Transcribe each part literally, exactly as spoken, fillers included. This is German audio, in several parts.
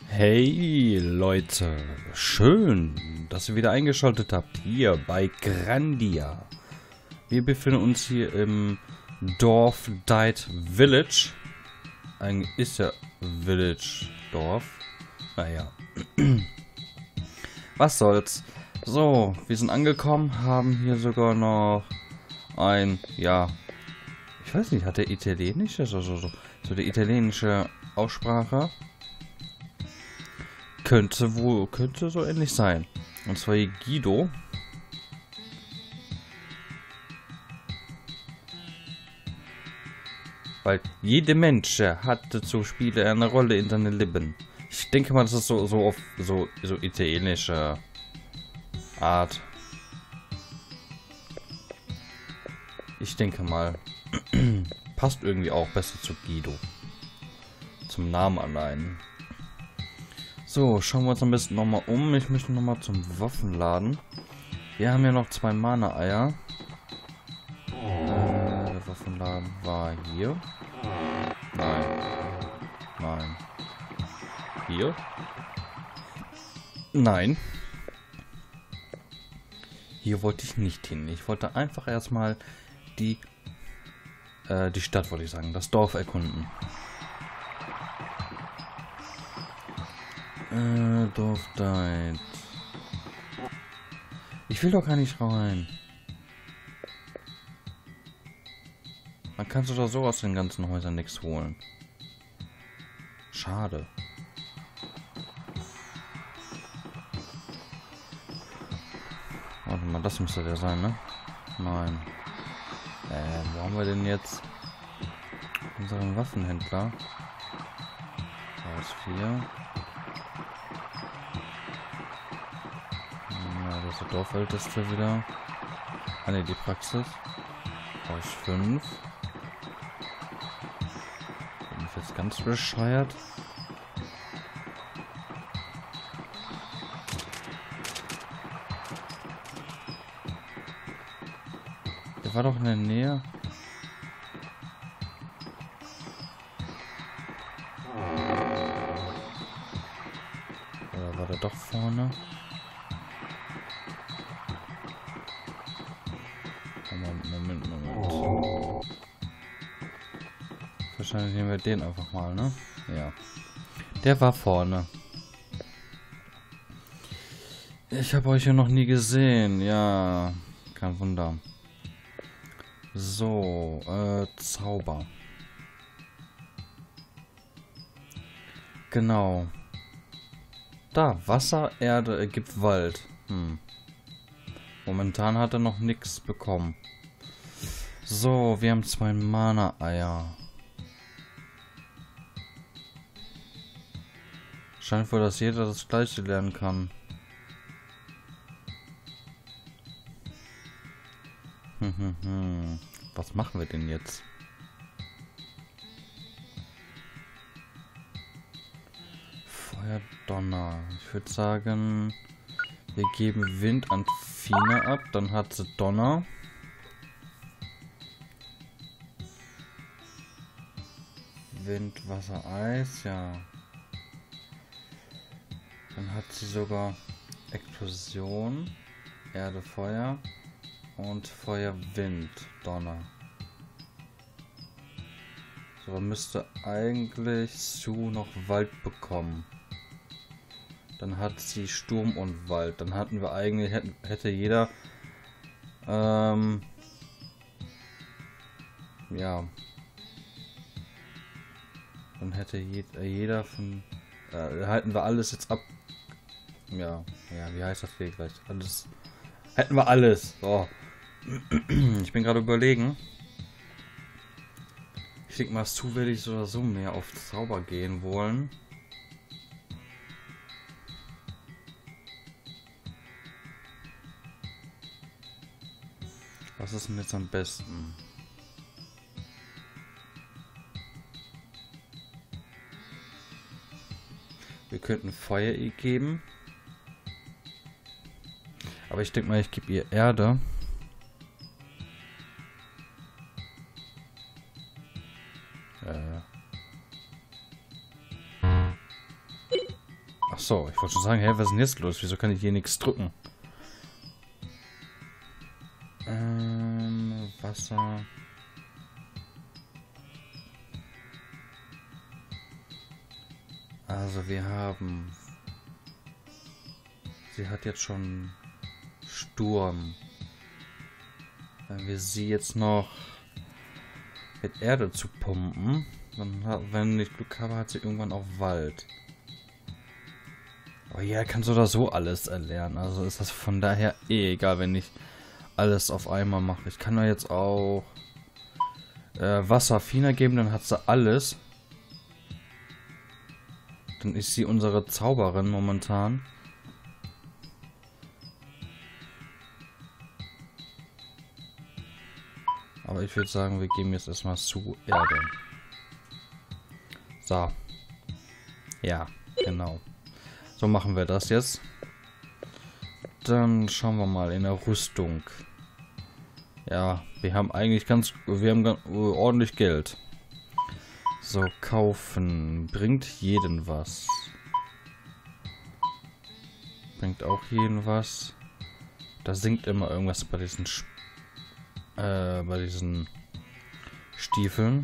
Hey Leute, schön, dass ihr wieder eingeschaltet habt hier bei Grandia. Wir befinden uns hier im Dorf Dight Village. Eigentlich ist ja Village Dorf. Naja. Was soll's. So, wir sind angekommen, haben hier sogar noch ein, ja, ich weiß nicht, hat der italienische, so, so, so, so die italienische Aussprache? Könnte wohl, könnte so ähnlich sein. Und zwar hier Guido. Weil jeder Mensch hat zum Spielen eine Rolle in seinem Leben. Ich denke mal, das ist so, so auf so, so italienische Art. Ich denke mal. Passt irgendwie auch besser zu Guido. Zum Namen allein. So, schauen wir uns am besten nochmal um. Ich möchte nochmal zum Waffenladen. Wir haben ja noch zwei Mana-Eier. Äh, der Waffenladen war hier. Nein. Nein. Hier? Nein. Hier wollte ich nicht hin. Ich wollte einfach erstmal die, äh, die Stadt, wollte ich sagen, das Dorf erkunden. Äh, Dorf Dight. Ich will doch gar nicht rein. Man kann sich doch so aus den ganzen Häusern nichts holen. Schade. Warte mal, das müsste der sein, ne? Nein. Äh, wo haben wir denn jetzt unseren Waffenhändler? Haus vier. Das ist der Dorfälteste wieder. Ah ne, die Praxis. Haus fünf. Bin ich jetzt ganz bescheuert? Der war doch in der Nähe. Oder war der doch vorne? Moment, Moment, Moment. Wahrscheinlich nehmen wir den einfach mal, ne? Ja. Der war vorne. Ich habe euch ja noch nie gesehen. Ja, kein Wunder. So, äh, Zauber. Genau. Da, Wasser, Erde ergibt Wald. Hm. Momentan hat er noch nichts bekommen. So, wir haben zwei Mana-Eier. Scheint wohl, dass jeder das Gleiche lernen kann. Hm, hm, hm. Was machen wir denn jetzt? Feuerdonner. Ich würde sagen, wir geben Wind an Fina ab, dann hat sie Donner. Wind, Wasser, Eis, ja. Dann hat sie sogar Explosion, Erde, Feuer und Feuer, Wind, Donner. So, dann müsste eigentlich Sue noch Wald bekommen. Dann hat sie Sturm und Wald. Dann hatten wir eigentlich, hätten, hätte jeder, ähm, ja, dann hätte je, jeder von, äh, halten wir alles jetzt ab, ja, ja, wie heißt das hier gleich? Alles, hätten wir alles, so. Ich bin gerade überlegen. Ich denke mal, zu werde ich so oder so mehr auf Zauber gehen wollen. Was ist denn jetzt am besten? Wir könnten Feuer ihr geben. Aber ich denke mal, ich gebe ihr Erde. Äh. Achso, ich wollte schon sagen, hä, was ist denn jetzt los? Wieso kann ich hier nichts drücken? Ähm, Wasser. Also wir haben... Sie hat jetzt schon Sturm. Wenn wir sie jetzt noch mit Erde zu pumpen, dann hat, wenn ich Glück habe, hat sie irgendwann auch Wald. Aber ja, kannst du da so alles erlernen. Also ist das von daher eh egal, wenn ich alles auf einmal mache. Ich kann ja jetzt auch äh, Wasser Fina geben, dann hat sie alles. Dann ist sie unsere Zauberin momentan. Aber ich würde sagen, wir geben jetzt erstmal zu Erde. So. Ja, genau. So machen wir das jetzt. Dann schauen wir mal in der Rüstung. Ja, wir haben eigentlich ganz... Wir haben ganz, uh, ordentlich Geld. So, kaufen. Bringt jeden was. Bringt auch jeden was. Da sinkt immer irgendwas bei diesen... Sp Äh, bei diesen Stiefeln.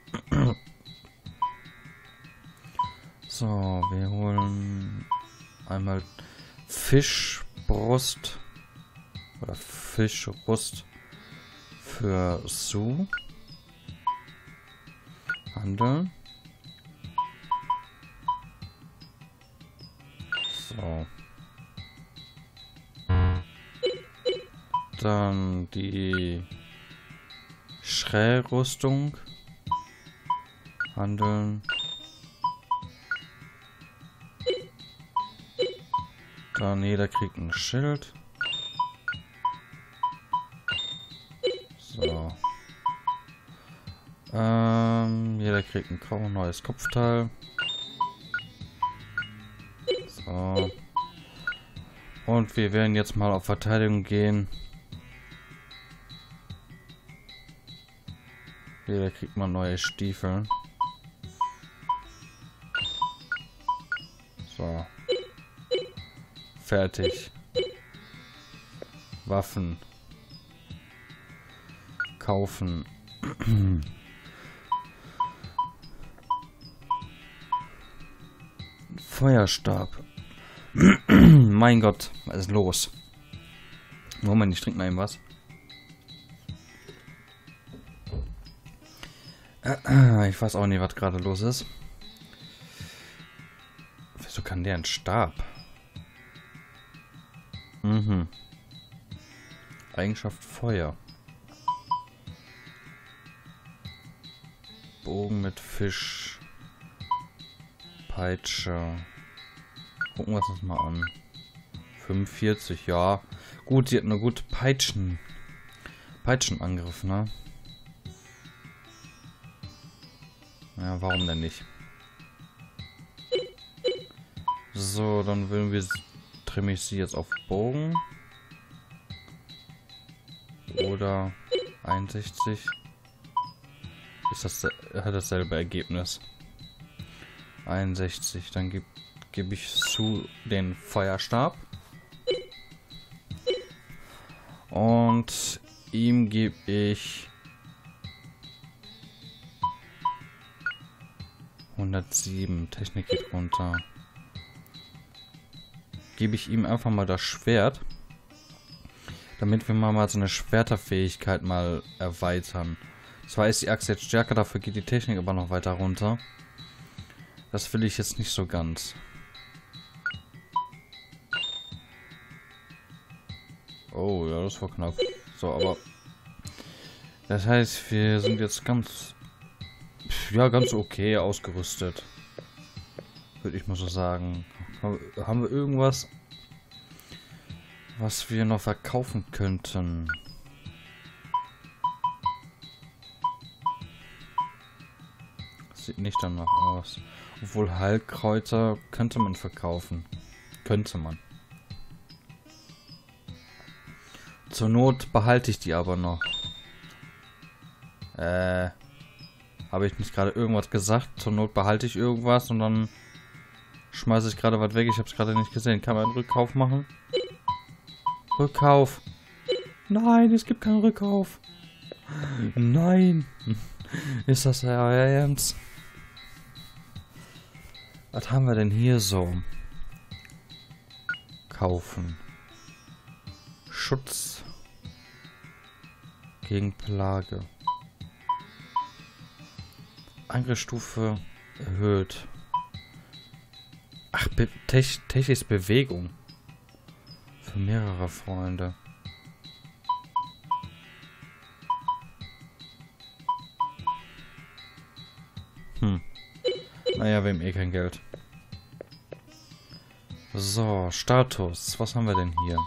So, wir holen einmal Fischbrust oder Fischrust für Sue. Handeln. So. Dann die Schrellrüstung. Handeln. Dann jeder kriegt ein Schild. So. Ähm, jeder kriegt ein grau neues Kopfteil. So. Und wir werden jetzt mal auf Verteidigung gehen. Jeder kriegt mal neue Stiefel. So. Fertig. Waffen. Kaufen. Feuerstab. Mein Gott, was ist los? Moment, ich trinke noch eben was. Ich weiß auch nicht, was gerade los ist. Wieso kann der einen Stab? Mhm. Eigenschaft Feuer. Bogen mit Fisch. Peitsche. Gucken wir uns das mal an. fünfundvierzig, ja. Gut, sie hat eine gute Peitschen. Peitschenangriff, ne? Ja, warum denn nicht? So, dann will wir, trimme ich sie jetzt auf Bogen. Oder einundsechzig. Ist das, hat dasselbe Ergebnis. einundsechzig, dann gebe geb ich zu den Feuerstab. Und ihm gebe ich hundertsieben. Technik geht runter. Gebe ich ihm einfach mal das Schwert. Damit wir mal, mal so eine Schwerterfähigkeit mal erweitern. Zwar ist die Axt jetzt stärker, dafür geht die Technik aber noch weiter runter. Das will ich jetzt nicht so ganz. Oh, ja, das war knapp. So, aber... Das heißt, wir sind jetzt ganz... Ja, ganz okay ausgerüstet. Würde ich mal so sagen. Haben wir irgendwas, was wir noch verkaufen könnten? Sieht nicht danach aus. Obwohl Heilkräuter könnte man verkaufen. Könnte man. Zur Not behalte ich die aber noch. Äh... Habe ich nicht gerade irgendwas gesagt? Zur Not behalte ich irgendwas und dann schmeiße ich gerade was weg. Ich habe es gerade nicht gesehen. Kann man einen Rückkauf machen? Rückkauf. Nein, es gibt keinen Rückkauf. Nein. Ist das euer Ernst? Was haben wir denn hier so? Kaufen. Schutz gegen Plage. Angriffsstufe erhöht. Ach, Be Tech Techis Bewegung. Für mehrere Freunde. Hm. Naja, wir haben eh kein Geld. So, Status. Was haben wir denn hier?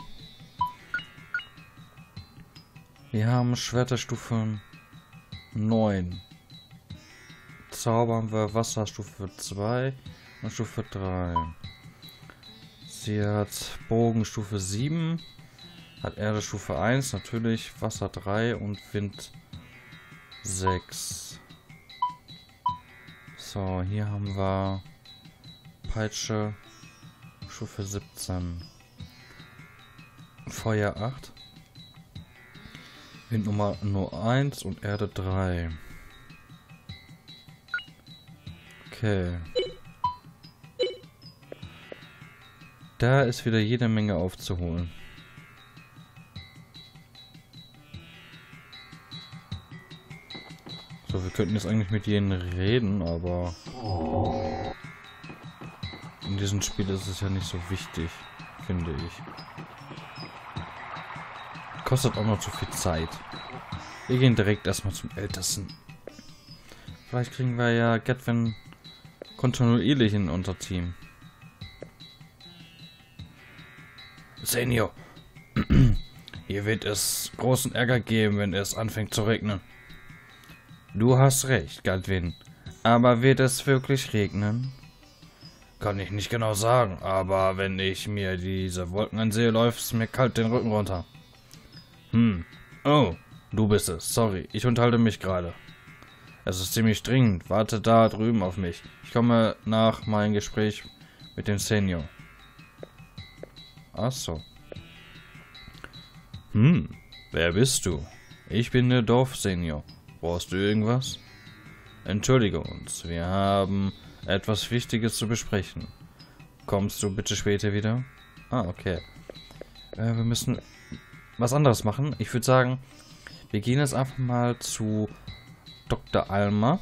Wir haben Schwerterstufe neun. Zauber haben wir Wasserstufe zwei und Stufe drei. Sie hat Bogenstufe sieben. Hat Erde Stufe eins, natürlich Wasser drei und Wind sechs. So, hier haben wir Peitsche Stufe siebzehn. Feuer acht. Wind Nummer nur eins und Erde drei. Okay. Da ist wieder jede Menge aufzuholen. So, wir könnten jetzt eigentlich mit denen reden, aber in diesem Spiel ist es ja nicht so wichtig, finde ich. Kostet auch noch zu viel Zeit. Wir gehen direkt erstmal zum Ältesten. Vielleicht kriegen wir ja Gatwin kontinuierlich in unser Team. Senior, hier wird es großen Ärger geben, wenn es anfängt zu regnen. Du hast recht, Gatwin. Aber wird es wirklich regnen? Kann ich nicht genau sagen, aber wenn ich mir diese Wolken ansehe, läuft es mir kalt den Rücken runter. Hm. Oh, du bist es. Sorry, ich unterhalte mich gerade. Es ist ziemlich dringend. Warte da drüben auf mich. Ich komme nach meinem Gespräch mit dem Senior. Ach so. Hm, wer bist du? Ich bin der Dorfsenior. Brauchst du irgendwas? Entschuldige uns, wir haben etwas Wichtiges zu besprechen. Kommst du bitte später wieder? Ah, okay. Äh, wir müssen was anderes machen. Ich würde sagen, wir gehen jetzt einfach mal zu Doktor Alma.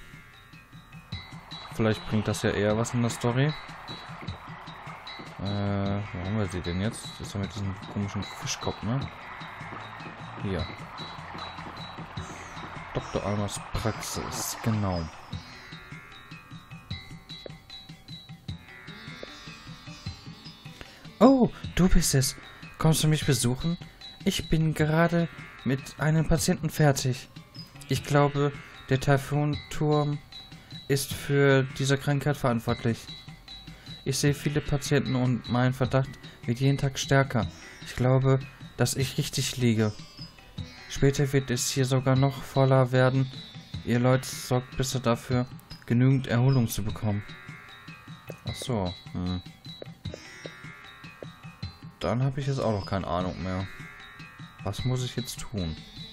Vielleicht bringt das ja eher was in der Story. Äh, wo haben wir sie denn jetzt? Das ist doch mit diesem komischen Fischkopf, ne? Hier. Doktor Almas Praxis, genau. Oh, du bist es. Kommst du mich besuchen? Ich bin gerade mit einem Patienten fertig. Ich glaube, der Taifun-Turm ist für diese Krankheit verantwortlich. Ich sehe viele Patienten und mein Verdacht wird jeden Tag stärker. Ich glaube, dass ich richtig liege. Später wird es hier sogar noch voller werden. Ihr Leute sorgt bitte dafür, genügend Erholung zu bekommen. Ach so. Hm. Dann habe ich jetzt auch noch keine Ahnung mehr. Was muss ich jetzt tun?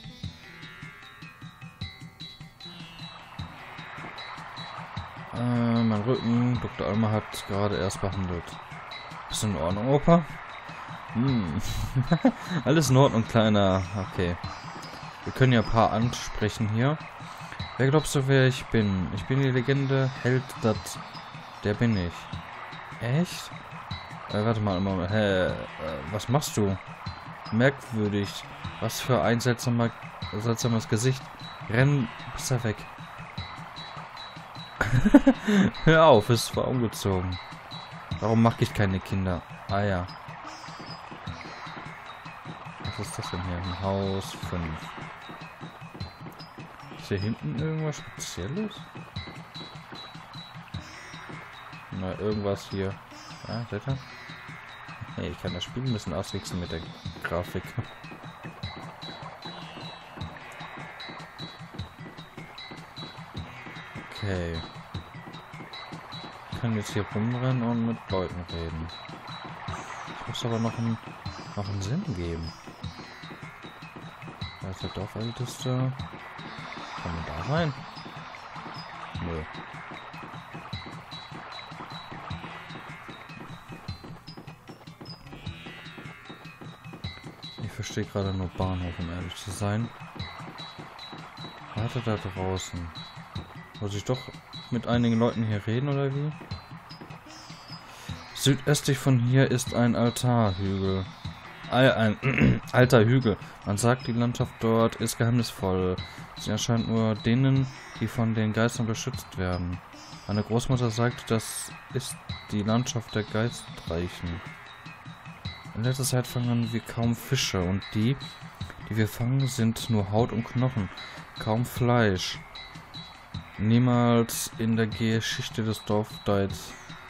Äh, mein Rücken. Doktor Alma hat gerade erst behandelt. Ist in Ordnung, Opa? Hm. Alles in Ordnung, Kleiner. Okay. Wir können ja ein paar ansprechen hier. Wer glaubst du, wer ich bin? Ich bin die Legende, Held, dat. Der bin ich. Echt? Äh, warte mal, mal hä, äh, was machst du? Merkwürdig. Was für ein seltsamer, seltsames Gesicht. Renn besser weg. Hör auf, es war umgezogen. Warum mache ich keine Kinder? Ah ja. Was ist das denn hier? Ein Haus fünf. Ist hier hinten irgendwas Spezielles? Na, irgendwas hier. Ah, seht ihr? Hey, ich kann das Spiel ein bisschen auswechseln mit der Grafik. Okay. kann jetzt hier rumrennen und mit Leuten reden. Das muss aber noch einen, noch einen Sinn geben. Da ist der Dorfälteste. Kann man da rein? Nö. Ich verstehe gerade nur Bahnhof, um ehrlich zu sein. Warte da draußen. Muss ich doch mit einigen Leuten hier reden, oder wie? Südöstlich von hier ist ein Altarhügel. Ein, ein alter Hügel. Man sagt, die Landschaft dort ist geheimnisvoll. Sie erscheint nur denen, die von den Geistern beschützt werden. Meine Großmutter sagt, das ist die Landschaft der Geistreichen. In letzter Zeit fangen wir kaum Fische und die, die wir fangen, sind nur Haut und Knochen. Kaum Fleisch. Niemals in der Geschichte des Dorfdeids.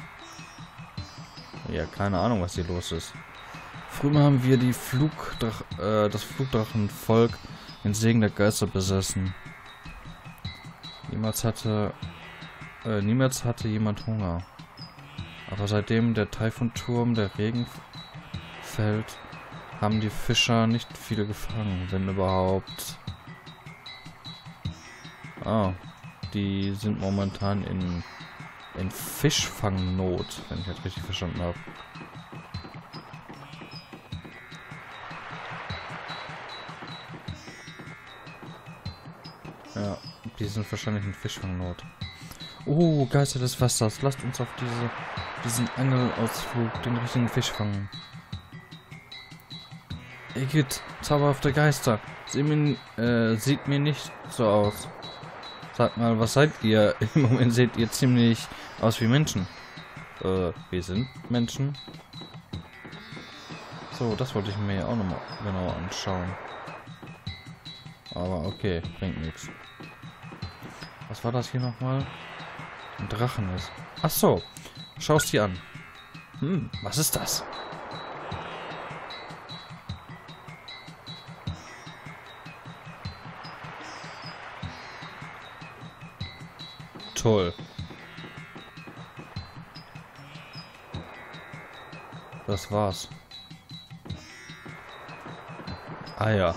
Ja, keine Ahnung, was hier los ist. Früher haben wir die Flugdrach äh, das Flugdrachenvolk, den Segen der Geister, besessen. Niemals hatte, äh, niemals hatte jemand Hunger. Aber seitdem der Taifunturm, der Regen fällt, haben die Fischer nicht viele gefangen, wenn überhaupt. Ah, die sind momentan in, in Fischfangnot, wenn ich das richtig verstanden habe. Ja, die sind wahrscheinlich in Fischfangnot. Oh, Geister des Wassers, lasst uns auf diese, diesen Angelausflug den richtigen Fisch fangen. Igitt, zauberhafte Geister, sieht mir, äh, sieht mir nicht so aus. Sag mal, was seid ihr? Im Moment seht ihr ziemlich aus wie Menschen. Äh, wir sind Menschen. So, das wollte ich mir ja auch nochmal genauer anschauen. Aber okay, bringt nichts. Was war das hier nochmal? Ein Drachen ist. Ach so, schau's dir an. Hm, was ist das? Toll. Das war's. Ah ja.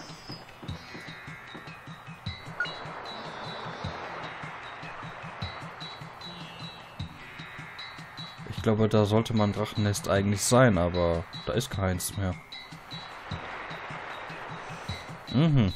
Ich glaube, da sollte man Drachennest eigentlich sein, aber da ist keins mehr. Mhm.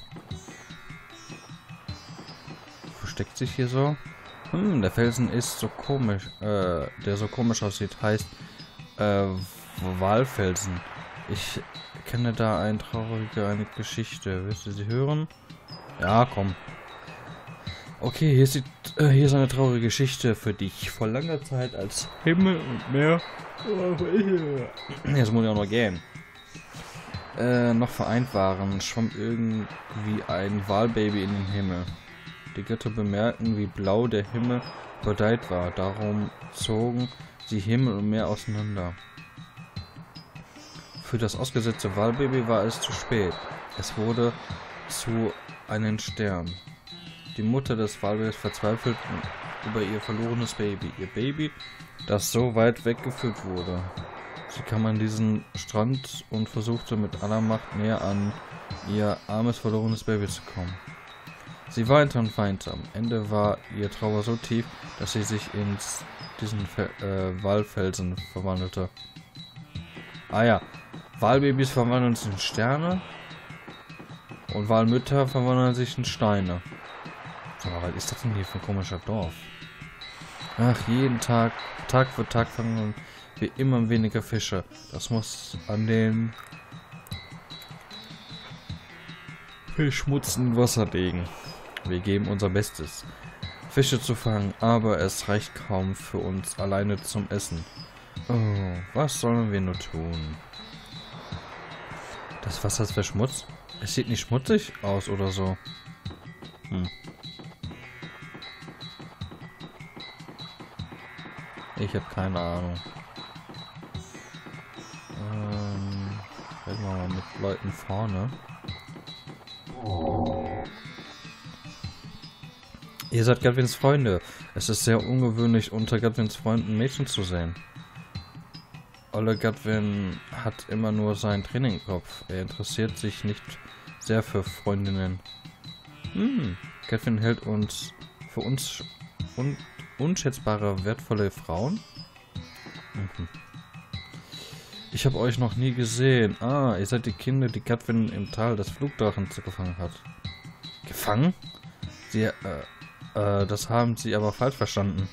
Versteckt sich hier so? Hm, der Felsen ist so komisch, äh, der so komisch aussieht, heißt, äh, Walfelsen. Ich kenne da eine traurige eine Geschichte. Willst du sie hören? Ja, komm. Okay, hier ist, die, äh, hier ist eine traurige Geschichte für dich. Vor langer Zeit, als Himmel und Meer... Jetzt muss ich auch noch gehen. Äh, noch vereint waren, schwamm irgendwie ein Walbaby in den Himmel. Die Götter bemerkten, wie blau der Himmel verdeiht war. Darum zogen sie Himmel und Meer auseinander. Für das ausgesetzte Walbaby war es zu spät. Es wurde zu einem Stern. Die Mutter des Walbabys verzweifelt über ihr verlorenes Baby. Ihr Baby, das so weit weggeführt wurde. Sie kam an diesen Strand und versuchte mit aller Macht näher an ihr armes, verlorenes Baby zu kommen. Sie weinte und weinte. Am Ende war ihr Trauer so tief, dass sie sich in diesen Fe äh, Walfelsen verwandelte. Ah ja, Walbabys verwandeln sich in Sterne und Walmütter verwandeln sich in Steine. Aber was ist das denn hier für ein komischer Dorf? Ach, jeden Tag, Tag für Tag fangen wir immer weniger Fische. Das muss an den verschmutzten Wasser liegen. Wir geben unser Bestes, Fische zu fangen, aber es reicht kaum für uns alleine zum Essen. Oh, was sollen wir nur tun? Das Wasser ist verschmutzt? Es sieht nicht schmutzig aus oder so. Hm. Ich habe keine Ahnung. Ähm, reden wir mal mit Leuten vorne. Ihr seid Godwins Freunde. Es ist sehr ungewöhnlich, unter Godwins Freunden Mädchen zu sehen. Olle Godwin hat immer nur seinen Training im Kopf. Er interessiert sich nicht sehr für Freundinnen. Hm, Godwin hält uns für uns un unschätzbare, wertvolle Frauen? Mhm. Ich habe euch noch nie gesehen. Ah, ihr seid die Kinder, die Godwin im Tal des Flugdrachens gefangen hat. Gefangen? Sie, äh, äh, das haben sie aber falsch verstanden.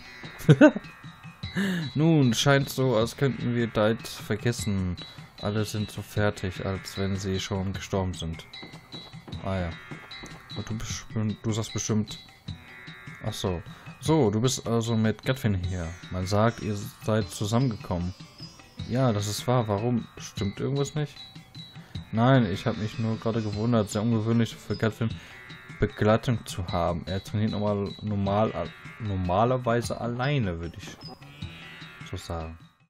Nun, scheint so, als könnten wir Deit vergessen. Alle sind so fertig, als wenn sie schon gestorben sind. Ah ja. Und du, bestimmt, du sagst bestimmt... Ach so. So, du bist also mit Godwin hier. Man sagt, ihr seid zusammengekommen. Ja, das ist wahr. Warum? Stimmt irgendwas nicht? Nein, ich habe mich nur gerade gewundert. Sehr ungewöhnlich für Godwin Begleitung zu haben. Er trainiert normal, normal, normalerweise alleine, würde ich so sagen.